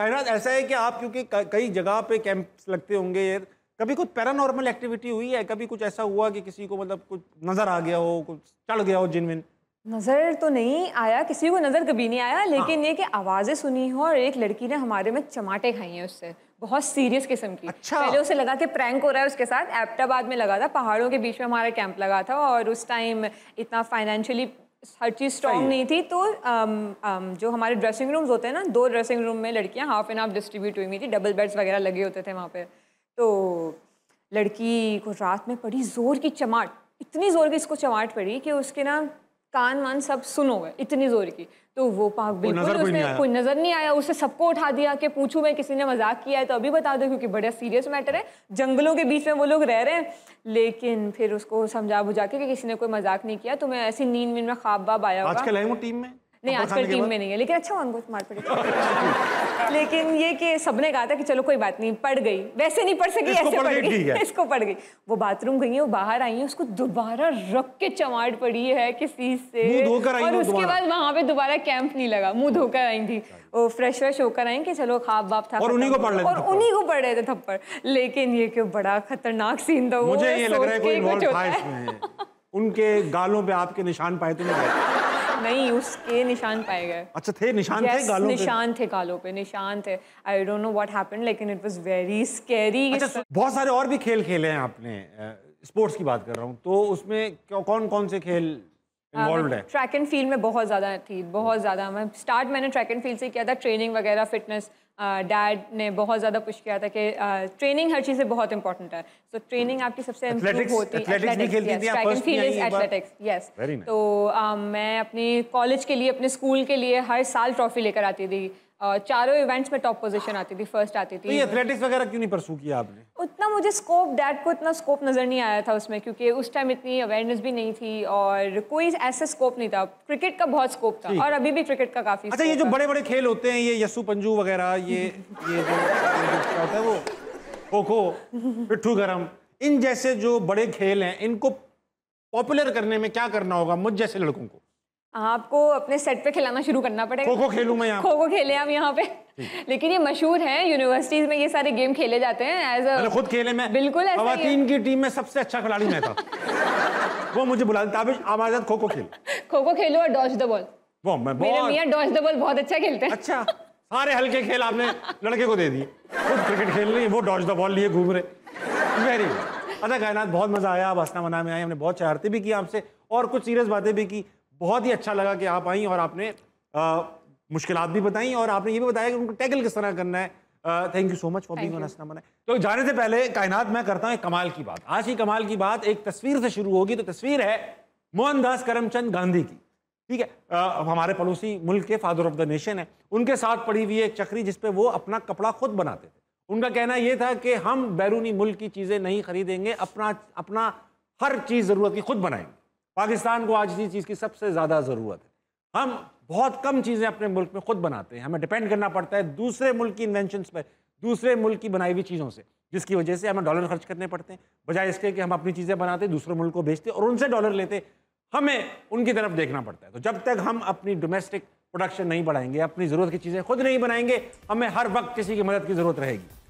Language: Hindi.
कायनात ऐसा है कि आप क्योंकि कई जगह पे कैंप्स लगते होंगे, कभी कुछ पैरानॉर्मल एक्टिविटी हुई है? कभी कुछ ऐसा हुआ कि किसी को मतलब कुछ नजर आ गया हो, कुछ चढ़ गया हो जिनविन? नज़र तो नहीं आया, किसी को नज़र कभी नहीं आया, लेकिन ये कि आवाज़ें सुनी हो और एक लड़की ने हमारे में चमाटे खाई हैं उससे, बहुत सीरियस किस्म की। अच्छा। पहले उसे लगा कि प्रैंक हो रहा है उसके साथ, एबटाबाद में लगा था, पहाड़ों के बीच में हमारा कैंप लगा था और उस टाइम इतना फाइनेंशियली हर चीज़ स्ट्रॉन्ग नहीं थी, तो जो हमारे ड्रेसिंग रूम्स होते हैं ना, 2 ड्रेसिंग रूम में लड़कियाँ हाफ एंड हाफ डिस्ट्रीब्यूट हुई थी, डबल बेड्स वगैरह लगे होते थे वहाँ पे। तो लड़की को रात में पड़ी ज़ोर की चमाट, इतनी ज़ोर की इसको चमाट पड़ी कि उसके ना कान वान सब सुन हो गए, इतनी जोर की। तो वो पाक बिल्कुल उसने कोई नजर नहीं आया, उससे सबको उठा दिया कि पूछूं मैं किसी ने मजाक किया है तो अभी बता दो, क्योंकि बड़ा सीरियस मैटर है, जंगलों के बीच में वो लोग रह रहे हैं। लेकिन फिर उसको समझा बुझा के कि किसी ने कोई मजाक नहीं किया, तो मैं ऐसी नींद में ख्वाब बाब आया होगा। आजकल है वो टीम में? नहीं, आजकल टीम में नहीं है, लेकिन अच्छा उनको मार पड़ी। लेकिन ये कि सबने कहा था कि चलो कोई बात नहीं, पड़ गई, वैसे नहीं पढ़ सकी, ऐसे पढ़ गई, इसको पढ़ गई। वो बाथरूम गई है, वो बाहर आई है, उसको दोबारा रख के चमाट पड़ी है किसी से, और उसके बाद वहां पे दोबारा कैंप नहीं लगा, मुंह धोकर आई थी, वो फ्रेश होकर आई कि चलो ख्वाब बाप था, और उन्हीं को पढ़ रहे थे थप्पड़। लेकिन ये क्यों बड़ा खतरनाक सीन था। मुझे ये लग रहा है कोई इन्वॉल्व था इसमें। उनके गालों पे आपके निशान पाए तो नहीं, उसके निशान पाए गए। अच्छा, थे निशान? थे गालों पे? निशान थे गालों पे, निशान थे। I don't know what happened, लेकिन इट वाज वेरी स्कैरी। अच्छा, बहुत सारे और भी खेल खेले हैं आपने, स्पोर्ट्स की बात कर रहा हूँ, तो उसमें कौन कौन से खेल इन्वॉल्वड है? ट्रैक एंड फील्ड में बहुत ज़्यादा थी, बहुत ज़्यादा। मैंने ट्रैक एंड फील्ड से किया था, ट्रेनिंग वगैरह, फिटनेस। डैड ने बहुत ज़्यादा पुश किया था कि ट्रेनिंग हर चीज़ से बहुत इंपॉर्टेंट है, तो ट्रेनिंग आपकी सबसे इम्प्रूव होती है। Track and field is athletics, yes. तो मैं अपनी कॉलेज के लिए, अपने स्कूल के लिए हर साल ट्रॉफी लेकर आती थी, चारों इवेंट्स में टॉप पोजीशन आती थी, फर्स्ट आती थी। तो ये एथलेटिक्स वगैरह क्यों नहीं परसू किया आपने? उतना मुझे स्कोप, डैड को इतना स्कोप नज़र नहीं आया था उसमें, क्योंकि उस टाइम इतनी अवेयरनेस भी नहीं थी और कोई ऐसा स्कोप नहीं था। क्रिकेट का बहुत स्कोप था और अभी भी क्रिकेट का काफ़ी। अच्छा, ये जो बड़े बड़े खेल होते हैं, ये यस्सू पंजू वगैरह, ये जो क्या होता है वो खो खो, पिट्ठू गरम, इन जैसे जो बड़े खेल हैं, इनको पॉपुलर करने में क्या करना होगा मुझ जैसे लड़कों को? आपको अपने सेट पे खिलाना शुरू करना पड़ेगा। खो खो खेलूं मैं यहाँ? खो खो खेले आप यहाँ पे। लेकिन ये मशहूर है, यूनिवर्सिटीज में ये सारे गेम खेले जाते हैं एज अ। खुद खेले मैं, बिल्कुल ऐसा ही है। खवातीन की टीम में सबसे अच्छा खिलाड़ी मैं था। वो मुझे बुला देता, हमारे साथ खो खो खेल। खो खो खेलो और डॉज द बॉल। वो मैं मेरे मियां डॉज द बॉल बहुत अच्छा खेलते हैं। अच्छा, सारे हल्के खेल आपने लड़के को दे दिए, खुद क्रिकेट खेल रही, वो डॉज द बॉल लिए घूम रहे। Very good. अच्छा कायनात, बहुत मजा आया, आप हंसना मना में आए, हमने बहुत शरारतें भी की आपसे और कुछ सीरियस बातें भी की। बहुत ही अच्छा लगा कि आप आई और आपने मुश्किलात भी बताई और आपने ये भी बताया कि उनको टैकल किस तरह करना है। Thank you so much for being on Hansna Mana. तो जाने से पहले कायनात, मैं करता हूँ एक कमाल की बात। आज की कमाल की बात एक तस्वीर से शुरू होगी। तो तस्वीर है मोहनदास करमचंद गांधी की, ठीक है, हमारे पड़ोसी मुल्क के फादर ऑफ द नेशन है। उनके साथ पड़ी हुई एक चक्री जिसपे वो अपना कपड़ा खुद बनाते थे। उनका कहना ये था कि हम बैरूनी मुल्क की चीज़ें नहीं खरीदेंगे, अपना हर चीज़ ज़रूरत की खुद बनाएंगे। पाकिस्तान को आज इसी चीज़ की सबसे ज़्यादा ज़रूरत है। हम बहुत कम चीज़ें अपने मुल्क में खुद बनाते हैं, हमें डिपेंड करना पड़ता है दूसरे मुल्क की इन्वेंशंस पर, दूसरे मुल्क की बनाई हुई चीज़ों से, जिसकी वजह से हमें डॉलर खर्च करने पड़ते हैं, बजाय इसके कि हम अपनी चीज़ें बनाते, दूसरे मुल्क को बेचते और उनसे डॉलर लेते। हमें उनकी तरफ देखना पड़ता है। तो जब तक हम अपनी डोमेस्टिक प्रोडक्शन नहीं बढ़ाएंगे, अपनी ज़रूरत की चीज़ें खुद नहीं बनाएंगे, हमें हर वक्त किसी की मदद की ज़रूरत रहेगी।